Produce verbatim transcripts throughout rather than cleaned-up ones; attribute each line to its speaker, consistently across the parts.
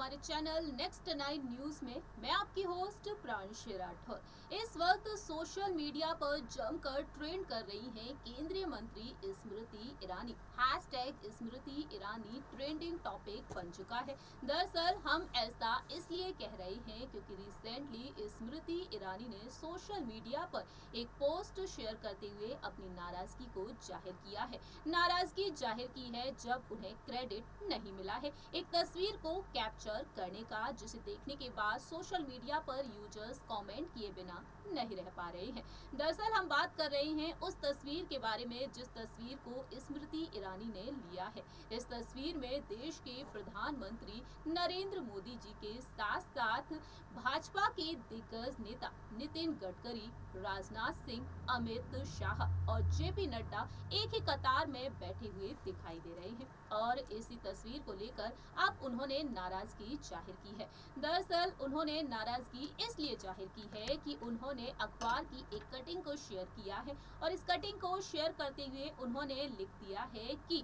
Speaker 1: हमारे channel next nine news में मैं आपकी होस्ट प्रांशी राठौर। इस वक्त सोशल मीडिया पर जमकर ट्रेंड कर रही हैं केंद्रीय मंत्री Smriti Irani. Hashtag Smriti Irani trending topic बन चुका है। दरअसल हम ऐसा इसलिए कह रहे हैं क्योंकि रिसेंटली स्मृति ईरानी ने सोशल मीडिया पर एक पोस्ट शेयर करते हुए अपनी नाराजगी को जाहिर किया है। नाराजगी जाहिर की है जब उन्हें क्रेडिट नहीं मिला है एक तस्वीर को कैप्चर करने का, जिसे देखने के बाद सोशल मीडिया पर यूजर्स कमेंट किए बिना नहीं रह पा रहे हैं। दरअसल हम बात कर रहे हैं उस तस्वीर के बारे में जिस तस्वीर को स्मृति ईरानी ने लिया है। इस तस्वीर में देश के प्रधानमंत्री नरेंद्र मोदी जी के साथ साथ भाजपा के दिग्गज नेता नितिन गडकरी, राजनाथ सिंह, अमित शाह और जेपी नड्डा एक ही कतार में बैठे हुए दिखाई दे रहे हैं और इसी तस्वीर को लेकर अब उन्होंने नाराजगी जाहिर की है। दरअसल उन्होंने नाराजगी इसलिए जाहिर की है कि उन्होंने अखबार की एक कटिंग को शेयर किया है और इस कटिंग को शेयर करते हुए उन्होंने लिख दिया है कि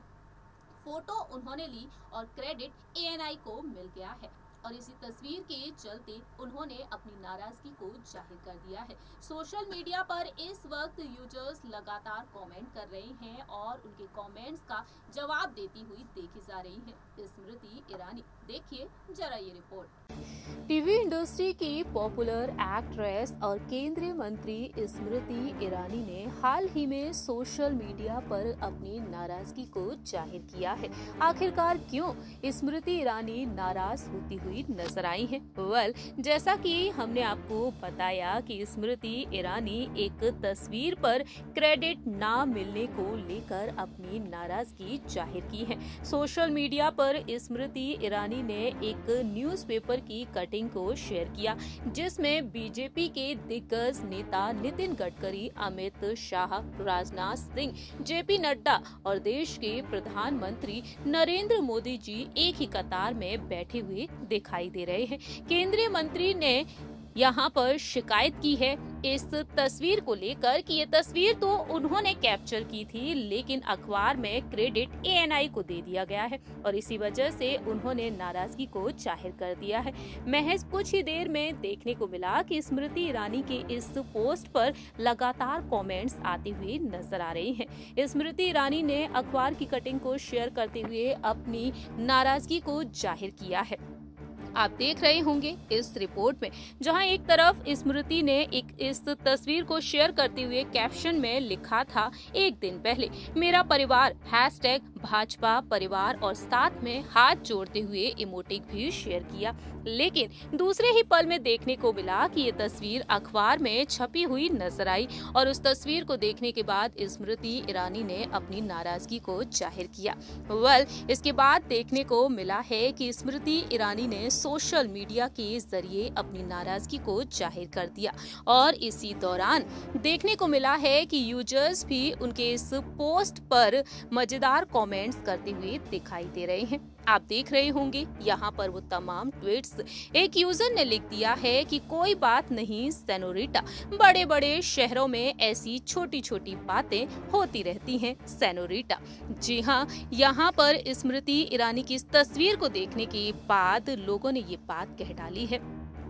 Speaker 1: फोटो उन्होंने ली और क्रेडिट ए एन आई को मिल गया है और इसी तस्वीर के चलते उन्होंने अपनी नाराजगी को जाहिर कर दिया है। सोशल मीडिया पर इस वक्त यूजर्स लगातार कमेंट कर रहे हैं और उनके कमेंट्स का जवाब देती हुई देखी जा रही है स्मृति ईरानी। देखिए जरा ये रिपोर्ट।
Speaker 2: टीवी इंडस्ट्री की पॉपुलर एक्ट्रेस और केंद्रीय मंत्री स्मृति ईरानी ने हाल ही में सोशल मीडिया पर अपनी नाराजगी को जाहिर किया है। आखिरकार क्यों स्मृति ईरानी नाराज होती हुई नजर आई है? वेल, जैसा कि हमने आपको बताया कि स्मृति ईरानी एक तस्वीर पर क्रेडिट ना मिलने को लेकर अपनी नाराजगी जाहिर की है। सोशल मीडिया पर स्मृति ईरानी ने एक न्यूज़पेपर की कटिंग को शेयर किया जिसमें बीजेपी के दिग्गज नेता नितिन गडकरी, अमित शाह, राजनाथ सिंह, जेपी नड्डा और देश के प्रधानमंत्री नरेंद्र मोदी जी एक ही कतार में बैठे हुए दिखाई दे रहे हैं। केंद्रीय मंत्री ने यहाँ पर शिकायत की है इस तस्वीर को लेकर कि ये तस्वीर तो उन्होंने कैप्चर की थी लेकिन अखबार में क्रेडिट ए एन आई को दे दिया गया है और इसी वजह से उन्होंने नाराजगी को जाहिर कर दिया है। महज कुछ ही देर में देखने को मिला कि स्मृति ईरानी के इस पोस्ट पर लगातार कमेंट्स आते हुए नजर आ रहे हैं। स्मृति ईरानी ने अखबार की कटिंग को शेयर करते हुए अपनी नाराजगी को जाहिर किया है। आप देख रहे होंगे इस रिपोर्ट में जहां एक तरफ स्मृति ने एक इस तस्वीर को शेयर करते हुए कैप्शन में लिखा था, एक दिन पहले मेरा परिवार हैशटैग भाजपा परिवार और साथ में हाथ जोड़ते हुए इमोटिक भी शेयर किया। लेकिन दूसरे ही पल में देखने को मिला कि ये तस्वीर अखबार में छपी हुई नजर आई और उस तस्वीर को देखने के बाद स्मृति ईरानी ने अपनी नाराजगी को जाहिर किया। वेल, इसके बाद देखने को मिला है कि स्मृति ईरानी ने सोशल मीडिया के जरिए अपनी नाराजगी को जाहिर कर दिया और इसी दौरान देखने को मिला है कि यूजर्स भी उनके इस पोस्ट पर मजेदार कमेंट्स करते हुए दिखाई दे रहे हैं। आप देख रहे होंगे यहाँ पर वो तमाम ट्वीट्स। एक यूजर ने लिख दिया है कि कोई बात नहीं सेनोरिटा, बड़े बड़े शहरों में ऐसी छोटी छोटी बातें होती रहती हैं सेनोरिटा। जी हाँ, यहाँ पर स्मृति ईरानी की इस तस्वीर को देखने के बाद लोगों ने ये बात कह डाली है।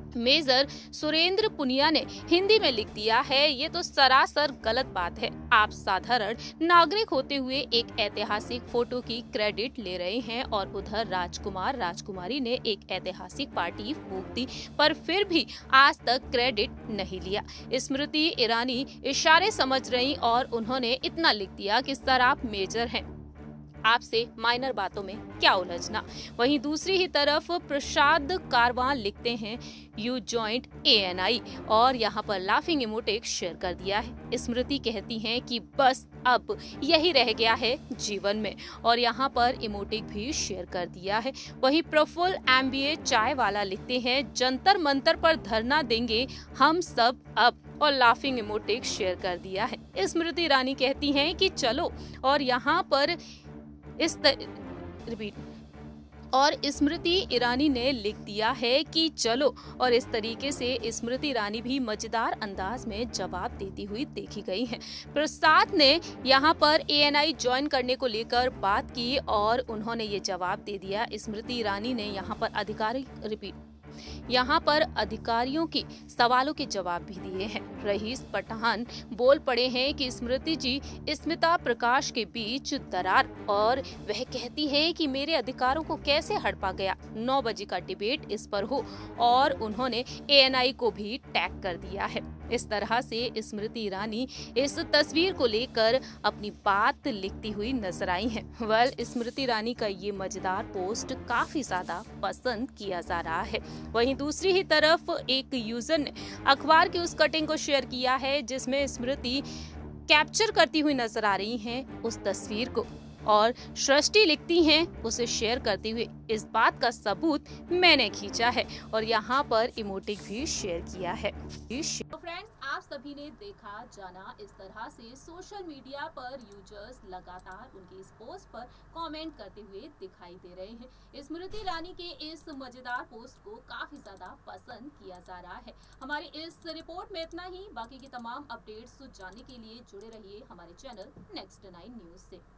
Speaker 2: मेजर सुरेंद्र पुनिया ने हिंदी में लिख दिया है, ये तो सरासर गलत बात है। आप साधारण नागरिक होते हुए एक ऐतिहासिक फोटो की क्रेडिट ले रहे हैं और उधर राजकुमार राजकुमारी ने एक ऐतिहासिक पार्टी फूंक दी पर फिर भी आज तक क्रेडिट नहीं लिया। स्मृति ईरानी इशारे समझ रही और उन्होंने इतना लिख दिया कि सर आप मेजर हैं, आपसे माइनर बातों में क्या उलझना। वहीं दूसरी ही तरफ प्रसाद कारवां लिखते हैं you joint A N I और यहाँ पर लाफिंग इमोटिक शेयर कर दिया है। स्मृति कहती हैं कि बस अब यही रह गया है जीवन में और यहाँ पर इमोटिक भी शेयर कर दिया है। वहीं प्रफुल्ल एम बी ए चाय वाला लिखते हैं जंतर मंतर पर धरना देंगे हम सब अब और लाफिंग इमोटिक शेयर कर दिया है। स्मृति ईरानी कहती हैं कि चलो और यहाँ पर इस रिपीट और स्मृति ईरानी ने लिख दिया है कि चलो, और इस तरीके से स्मृति ईरानी भी मजेदार अंदाज में जवाब देती हुई देखी गई हैं। प्रसाद ने यहां पर ए एन आई ज्वाइन करने को लेकर बात की और उन्होंने ये जवाब दे दिया। स्मृति ईरानी ने यहां पर आधिकारिक रिपीट यहाँ पर अधिकारियों के सवालों के जवाब भी दिए हैं। रईस पठान बोल पड़े हैं कि स्मृति जी स्मिता प्रकाश के बीच दरार, और वह कहती है कि मेरे अधिकारों को कैसे हड़पा गया। नौ बजे का डिबेट इस पर हो, और उन्होंने ए एन आई को भी टैग कर दिया है। इस तरह से स्मृति ईरानी इस तस्वीर को लेकर अपनी बात लिखती हुई नजर आई हैं। वेल, स्मृति ईरानी का ये मजेदार पोस्ट काफी ज्यादा पसंद किया जा रहा है। वहीं दूसरी ही तरफ एक यूजर ने अखबार की उस कटिंग को शेयर किया है जिसमें स्मृति कैप्चर करती हुई नजर आ रही हैं उस तस्वीर को, और सृष्टि लिखती हैं उसे शेयर करते हुए, इस बात का सबूत मैंने खींचा है, और यहाँ पर इमोटिक भी शेयर किया है।
Speaker 1: तो फ्रेंड्स, आप सभी ने देखा जाना, इस तरह से सोशल मीडिया पर यूजर्स लगातार उनकी इस पोस्ट पर कमेंट करते हुए दिखाई दे रहे हैं। स्मृति ईरानी के इस मजेदार पोस्ट को काफी ज्यादा पसंद किया जा रहा है। हमारी इस रिपोर्ट में इतना ही। बाकी की तमाम अपडेट्स जानने के लिए जुड़े रहिए हमारे चैनल नेक्स्ट नाइन न्यूज से।